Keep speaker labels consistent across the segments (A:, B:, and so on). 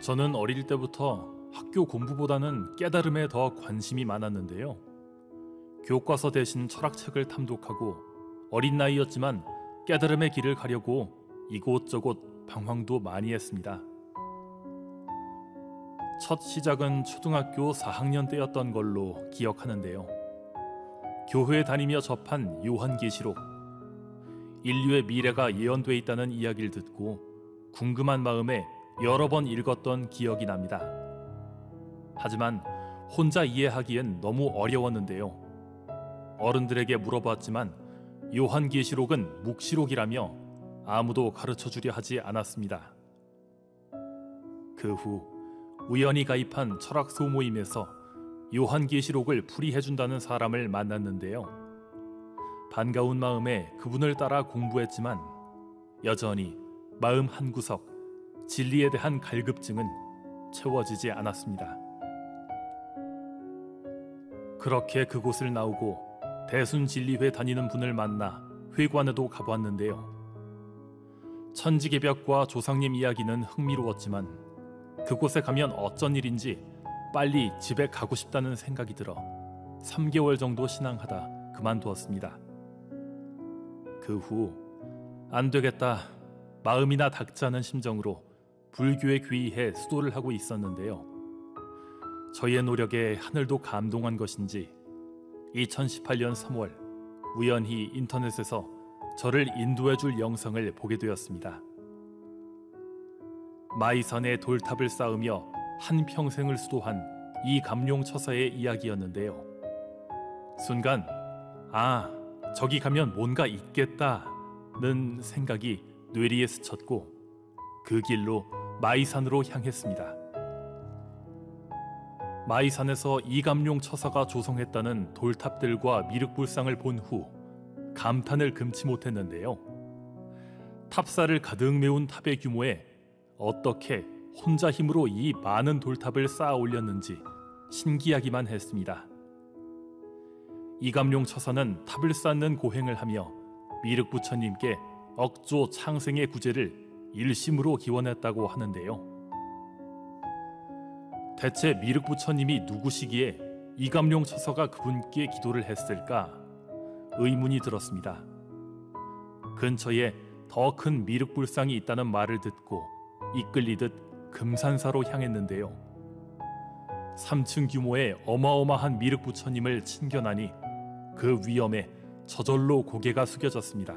A: 저는 어릴 때부터 학교 공부보다는 깨달음에 더 관심이 많았는데요. 교과서 대신 철학책을 탐독하고 어린 나이였지만 깨달음의 길을 가려고 이곳저곳 방황도 많이 했습니다. 첫 시작은 초등학교 4학년 때였던 걸로 기억하는데요. 교회에 다니며 접한 요한계시록, 인류의 미래가 예언돼 있다는 이야기를 듣고 궁금한 마음에 여러 번 읽었던 기억이 납니다. 하지만 혼자 이해하기엔 너무 어려웠는데요. 어른들에게 물어봤지만 요한계시록은 묵시록이라며 아무도 가르쳐주려 하지 않았습니다. 그 후 우연히 가입한 철학 소모임에서 요한계시록을 풀이해준다는 사람을 만났는데요. 반가운 마음에 그분을 따라 공부했지만 여전히 마음 한구석 진리에 대한 갈급증은 채워지지 않았습니다. 그렇게 그곳을 나오고 대순진리회 다니는 분을 만나 회관에도 가봤는데요. 천지개벽과 조상님 이야기는 흥미로웠지만 그곳에 가면 어쩐 일인지 빨리 집에 가고 싶다는 생각이 들어 3개월 정도 신앙하다 그만두었습니다. 그 후 안 되겠다, 마음이나 닥자는 심정으로 불교에 귀의해 수도를 하고 있었는데요. 저의 노력에 하늘도 감동한 것인지 2018년 3월 우연히 인터넷에서 저를 인도해줄 영상을 보게 되었습니다. 마이산에 돌탑을 쌓으며 한평생을 수도한 이감룡처사의 이야기였는데요. 순간 저기 가면 뭔가 있겠다는 생각이 뇌리에 스쳤고 그 길로 마이산으로 향했습니다. 마이산에서 이감룡처사가 조성했다는 돌탑들과 미륵불상을 본 후 감탄을 금치 못했는데요. 탑사를 가득 메운 탑의 규모에 어떻게 혼자 힘으로 이 많은 돌탑을 쌓아 올렸는지 신기하기만 했습니다. 이감룡처사는 탑을 쌓는 고행을 하며 미륵부처님께 억조 창생의 구제를 일심으로 기원했다고 하는데요. 대체 미륵부처님이 누구시기에 이감룡처사가 그분께 기도를 했을까 의문이 들었습니다. 근처에 더 큰 미륵불상이 있다는 말을 듣고 이끌리듯 금산사로 향했는데요. 3층 규모의 어마어마한 미륵부처님을 친견하니 그 위엄에 저절로 고개가 숙여졌습니다.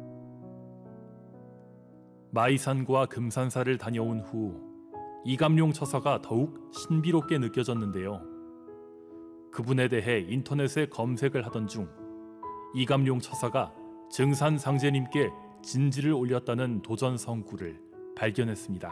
A: 마이산과 금산사를 다녀온 후 이감룡처사가 더욱 신비롭게 느껴졌는데요. 그분에 대해 인터넷에 검색을 하던 중 이감룡처사가 증산상제님께 진지를 올렸다는 도전성구를 발견했습니다.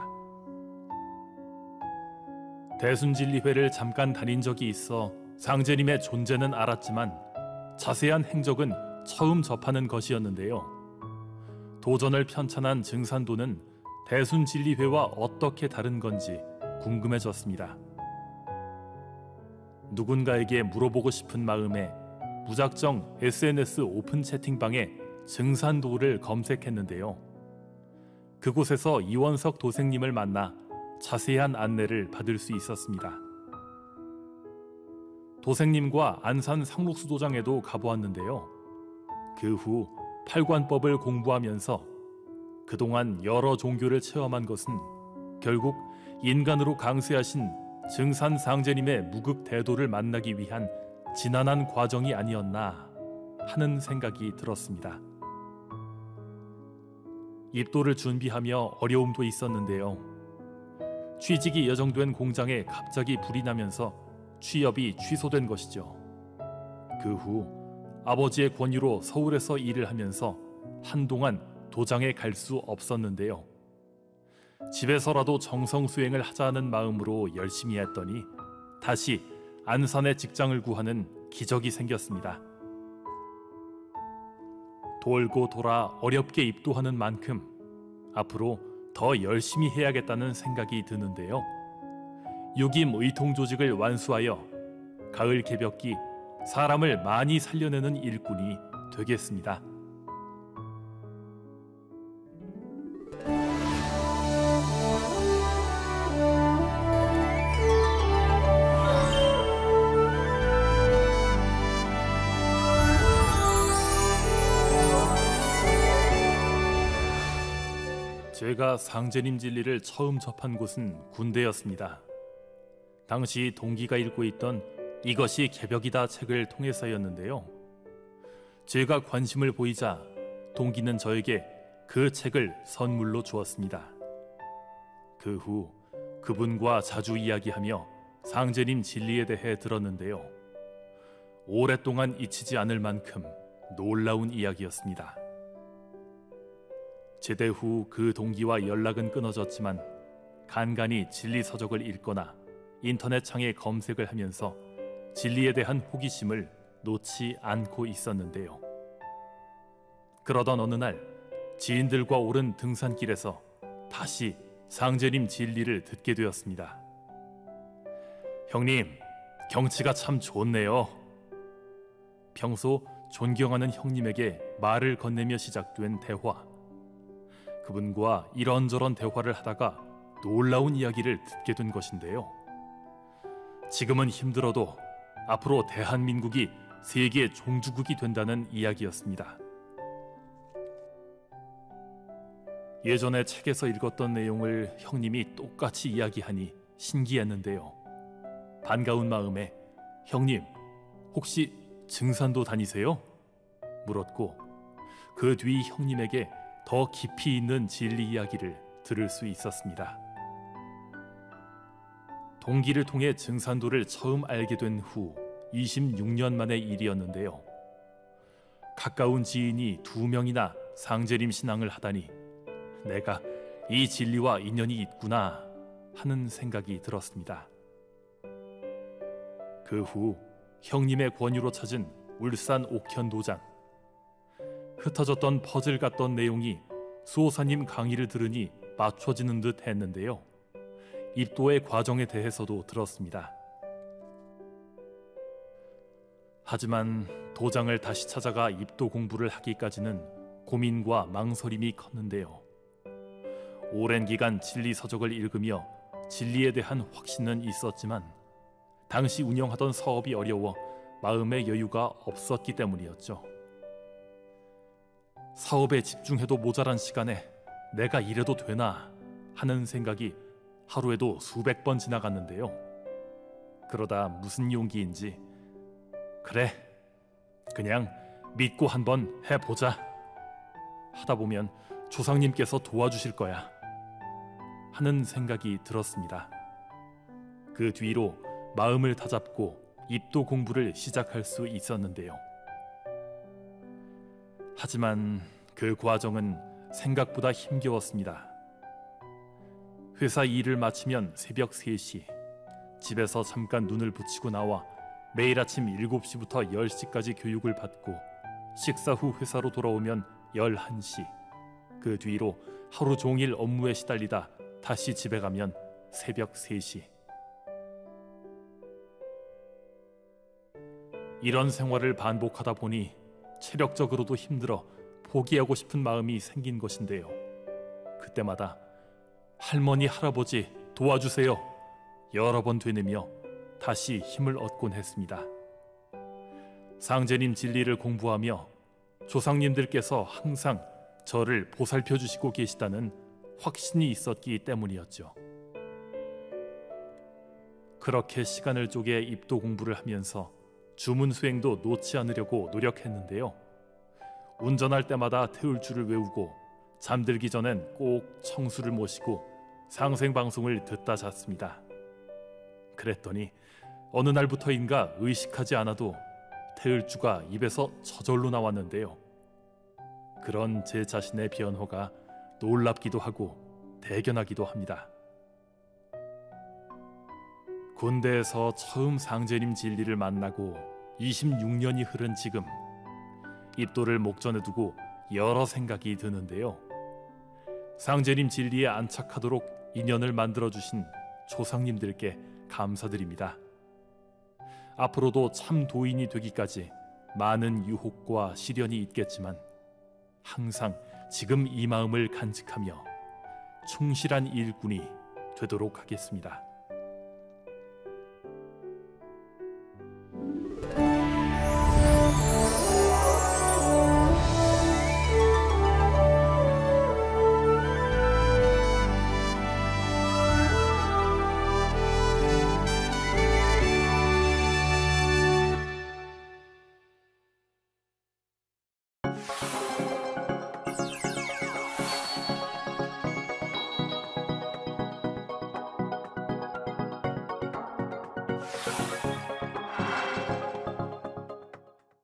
A: 대순진리회를 잠깐 다닌 적이 있어 상제님의 존재는 알았지만 자세한 행적은 처음 접하는 것이었는데요. 도전을 편찬한 증산도는 대순진리회와 어떻게 다른 건지 궁금해졌습니다. 누군가에게 물어보고 싶은 마음에 무작정 SNS 오픈 채팅방에 증산도를 검색했는데요. 그곳에서 이원석 도생님을 만나 자세한 안내를 받을 수 있었습니다. 도생님과 안산 상록수도장에도 가보았는데요. 그 후 팔관법을 공부하면서 그동안 여러 종교를 체험한 것은 결국 인간으로 강세하신 증산상제님의 무극대도를 만나기 위한 지난한 과정이 아니었나 하는 생각이 들었습니다. 입도를 준비하며 어려움도 있었는데요. 취직이 예정된 공장에 갑자기 불이 나면서 취업이 취소된 것이죠. 그 후 아버지의 권유로 서울에서 일을 하면서 한동안 도장에 갈 수 없었는데요. 집에서라도 정성수행을 하자는 마음으로 열심히 했더니 다시 안산에 직장을 구하는 기적이 생겼습니다. 돌고 돌아 어렵게 입도하는 만큼 앞으로 더 열심히 해야겠다는 생각이 드는데요. 유김 의통조직을 완수하여 가을 개벽기 사람을 많이 살려내는 일꾼이 되겠습니다. 제가 상제님 진리를 처음 접한 곳은 군대였습니다. 당시 동기가 읽고 있던 이것이 개벽이다 책을 통해서였는데요. 제가 관심을 보이자 동기는 저에게 그 책을 선물로 주었습니다. 그 후 그분과 자주 이야기하며 상제님 진리에 대해 들었는데요. 오랫동안 잊히지 않을 만큼 놀라운 이야기였습니다. 제대 후 그 동기와 연락은 끊어졌지만 간간히 진리 서적을 읽거나 인터넷 창에 검색을 하면서 진리에 대한 호기심을 놓지 않고 있었는데요. 그러던 어느 날 지인들과 오른 등산길에서 다시 상제님 진리를 듣게 되었습니다. 형님, 경치가 참 좋네요. 평소 존경하는 형님에게 말을 건네며 시작된 대화. 그분과 이런저런 대화를 하다가 놀라운 이야기를 듣게 된 것인데요. 지금은 힘들어도 앞으로 대한민국이 세계 종주국이 된다는 이야기였습니다. 예전에 책에서 읽었던 내용을 형님이 똑같이 이야기하니 신기했는데요. 반가운 마음에 형님, 혹시 증산도 다니세요? 물었고 그 뒤 형님에게 더 깊이 있는 진리 이야기를 들을 수 있었습니다. 동기를 통해 증산도를 처음 알게 된 후 26년 만의 일이었는데요. 가까운 지인이 2명이나 상제님 신앙을 하다니 내가 이 진리와 인연이 있구나 하는 생각이 들었습니다. 그 후 형님의 권유로 찾은 울산 옥현도장. 흩어졌던 퍼즐 같던 내용이 수호사님 강의를 들으니 맞춰지는 듯 했는데요. 입도의 과정에 대해서도 들었습니다. 하지만 도장을 다시 찾아가 입도 공부를 하기까지는 고민과 망설임이 컸는데요. 오랜 기간 진리 서적을 읽으며 진리에 대한 확신은 있었지만 당시 운영하던 사업이 어려워 마음의 여유가 없었기 때문이었죠. 사업에 집중해도 모자란 시간에 내가 이래도 되나 하는 생각이 하루에도 수백 번 지나갔는데요. 그러다 무슨 용기인지 그래, 그냥 믿고 한번 해보자 하다 보면 조상님께서 도와주실 거야 하는 생각이 들었습니다. 그 뒤로 마음을 다잡고 입도 공부를 시작할 수 있었는데요. 하지만 그 과정은 생각보다 힘겨웠습니다. 회사 일을 마치면 새벽 3시, 집에서 잠깐 눈을 붙이고 나와 매일 아침 7시부터 10시까지 교육을 받고 식사 후 회사로 돌아오면 11시, 그 뒤로 하루 종일 업무에 시달리다 다시 집에 가면 새벽 3시. 이런 생활을 반복하다 보니 체력적으로도 힘들어 포기하고 싶은 마음이 생긴 것인데요. 그때마다 할머니, 할아버지 도와주세요 여러 번 되뇌며 다시 힘을 얻곤 했습니다. 상제님 진리를 공부하며 조상님들께서 항상 저를 보살펴 주시고 계시다는 확신이 있었기 때문이었죠. 그렇게 시간을 쪼개 입도 공부를 하면서 주문 수행도 놓지 않으려고 노력했는데요. 운전할 때마다 태울주를 외우고 잠들기 전엔 꼭 청수를 모시고 상생방송을 듣다 잤습니다. 그랬더니 어느 날부터인가 의식하지 않아도 태울주가 입에서 저절로 나왔는데요. 그런 제 자신의 변화가 놀랍기도 하고 대견하기도 합니다. 군대에서 처음 상제님 진리를 만나고 26년이 흐른 지금 입도를 목전에 두고 여러 생각이 드는데요. 상제님 진리에 안착하도록 인연을 만들어주신 조상님들께 감사드립니다. 앞으로도 참 도인이 되기까지 많은 유혹과 시련이 있겠지만 항상 지금 이 마음을 간직하며 충실한 일꾼이 되도록 하겠습니다.